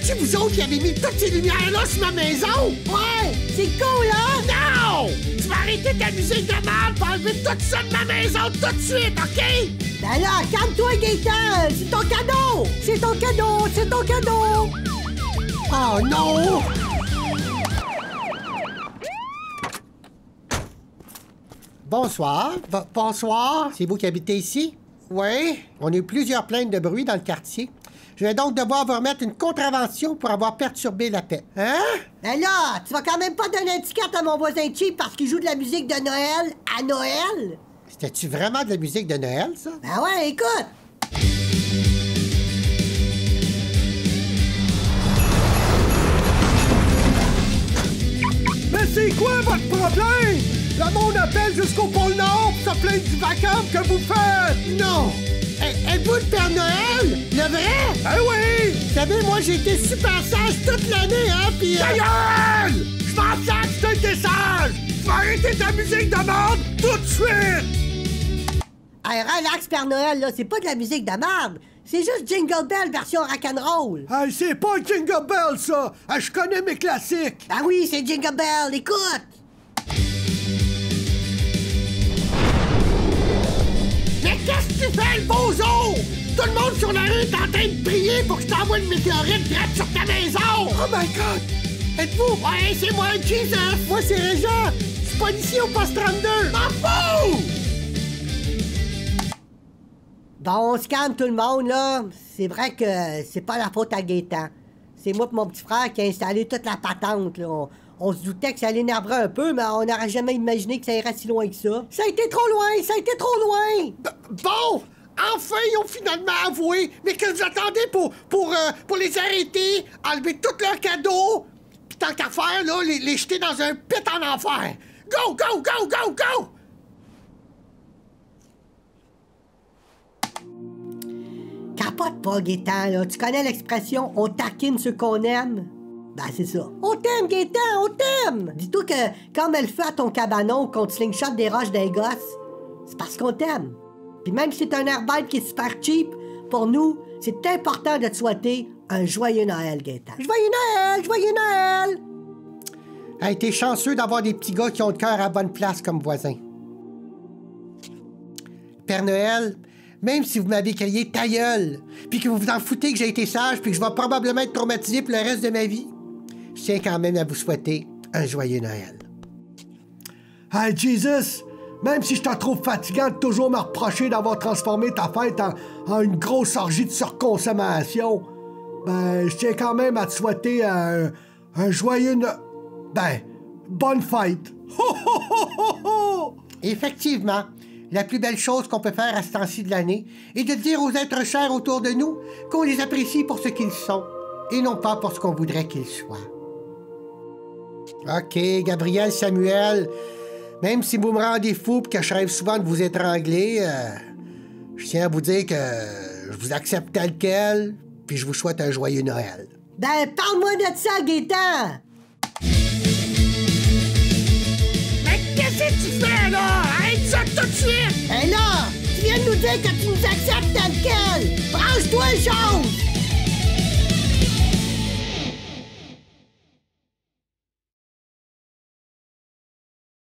C'est-tu vous autres qui avez mis toutes ces lumières-là sur ma maison? Ouais, c'est cool, hein? Non! Tu vas arrêter ta musique de merde pour enlever tout ça de ma maison tout de suite, OK? Ben là, calme-toi, Gaëtan! C'est ton cadeau! C'est ton cadeau! C'est ton cadeau! Oh non! Bonsoir. Bonsoir. C'est vous qui habitez ici? Oui. On a eu plusieurs plaintes de bruit dans le quartier. Je vais donc devoir vous remettre une contravention pour avoir perturbé la paix. Hein? Ben là, tu vas quand même pas donner un ticket à mon voisin cheap parce qu'il joue de la musique de Noël à Noël? C'était-tu vraiment de la musique de Noël, ça? Ben ouais, écoute! Mais c'est quoi votre problème? Le monde appelle jusqu'au pôle Nord pour se plaindre du vacarme que vous faites! Non! Êtes-vous le Père Noël? Le vrai? Ben oui! Vous savez, moi, j'ai été super sage toute l'année, hein, pis... Ta gueule! Je m'en sers que t'as été sage! Tu vas arrêter ta musique de merde tout de suite! Hey, relax, Père Noël, là, c'est pas de la musique de merde! C'est juste Jingle Bell version rock'n'roll! Hey, c'est pas Jingle Bell, ça! Je connais mes classiques! Ben oui, c'est Jingle Bell, écoute! Mais qu'est-ce que tu fais, le bozo? Tout le monde sur la rue est en train de prier pour que je t'envoie une météorite direct sur ta maison! Oh my God! Êtes-vous? Ouais, c'est moi, Jesus! Moi, c'est Régent! Je suis policier au poste 32! M'en fous! Bon, on se calme tout le monde, là. C'est vrai que c'est pas la faute à Gaëtan. C'est moi et mon petit frère qui a installé toute la patente, là. On se doutait que ça l'énerverait un peu, mais on n'aurait jamais imaginé que ça irait si loin que ça. Ça a été trop loin! Ça a été trop loin! Bon! Enfin, ils ont finalement avoué! Mais que vous attendez pour les arrêter, enlever tous leurs cadeaux, pis tant qu'à faire, là, les jeter dans un pit en enfer! Go, go, go, go, go! Capote pas, Gaëtan, là. Tu connais l'expression « on taquine ceux qu'on aime ». Ben, c'est ça. On t'aime, Gaëtan, on t'aime! Dis-toi que quand on met le feu à ton cabanon qu'on te slingshot des roches d'un gosse, c'est parce qu'on t'aime. Puis même si c'est un airbag qui est super cheap, pour nous, c'est important de te souhaiter un joyeux Noël, Gaëtan. Joyeux Noël! Joyeux Noël! Hey, t'es chanceux d'avoir des petits gars qui ont le cœur à bonne place comme voisins. Père Noël, même si vous m'avez crié ta gueule, puis que vous vous en foutez que j'ai été sage, puis que je vais probablement être traumatisé pour le reste de ma vie, je tiens quand même à vous souhaiter un joyeux Noël. Hey, Jesus! Même si je te trouve fatigant de toujours me reprocher d'avoir transformé ta fête en une grosse orgie de surconsommation, ben, je tiens quand même à te souhaiter un joyeux bonne fête! Ho, ho, ho, ho, ho! Effectivement, la plus belle chose qu'on peut faire à ce temps-ci de l'année est de dire aux êtres chers autour de nous qu'on les apprécie pour ce qu'ils sont et non pas pour ce qu'on voudrait qu'ils soient. OK, Gabriel, Samuel, même si vous me rendez fou et que je rêve souvent de vous étrangler, je tiens à vous dire que je vous accepte tel quel, puis je vous souhaite un joyeux Noël. Ben, parle-moi de ça, Gaëtan! Mais qu'est-ce que tu fais, là? Arrête ça tout de suite! Ben là, tu viens de nous dire que tu nous acceptes tel quel! Branche-toi, chose!